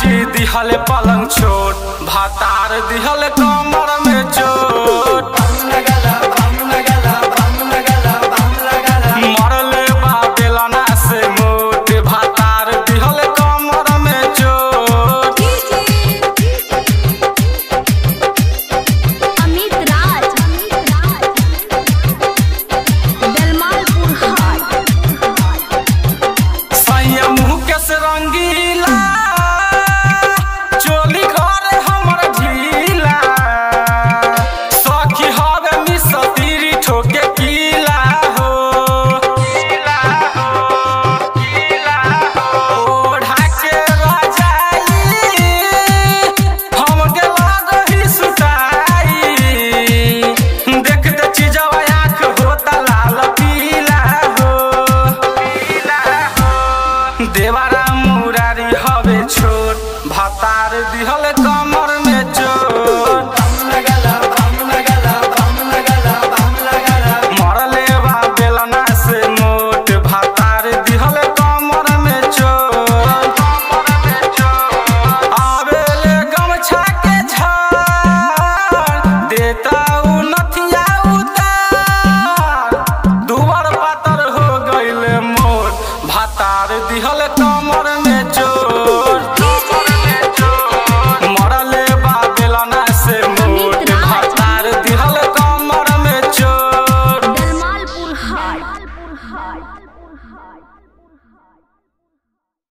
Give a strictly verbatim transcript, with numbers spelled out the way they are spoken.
सखी दिहल पलंग छोट, भातार दिहल कमर में चोट। मरले बा बेलना से मोट, भातार दिहल कमर में चोट। अमित राज, दलमालपुर हाट। सैया मुँह के से रंगीला, चोली घरे हमर ढीला। सखी हवे मिसतीरी ठोके कीला हो, कीला हो, कीला हो। ओढ़ा के रजाई हमके लागही सुताई, देखते चीजवा आँख होता लाल पीला हो, पीला हो। देवारा मुरारी हवे छोट, भातार दिहल कम